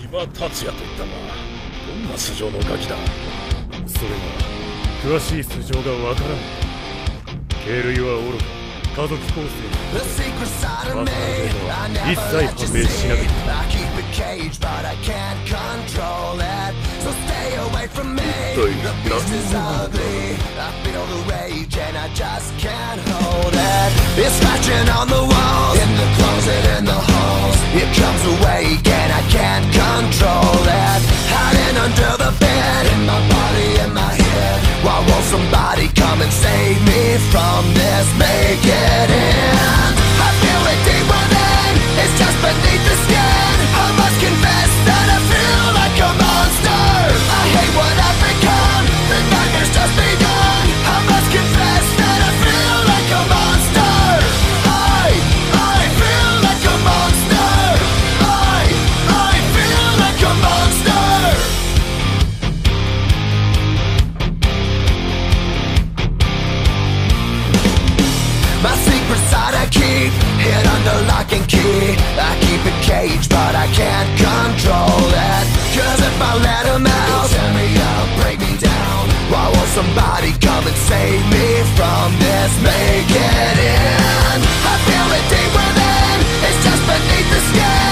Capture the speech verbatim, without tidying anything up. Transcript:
Shiba Tatsuya と言ったが、どんな素性のガキだ。 それが詳しい素性がわからない。系類はおろか、家族構成また上は一切判明しなかった。 一体 Somebody come and save me from this, make it end. I feel it deep within, it's just beneath the skin. I must confess that I feel like a monster. I hate what I've become, the nightmare's just begun. I must confess that I feel like a monster. I, I feel like a monster. I, I feel like a monster. My secret side I keep hid under lock and key. I keep it caged but I can't control it. Cause if I let him out, he'll tear me up, break me down. Why won't somebody come and save me from this, make it end? I feel it deep within, it's just beneath the skin.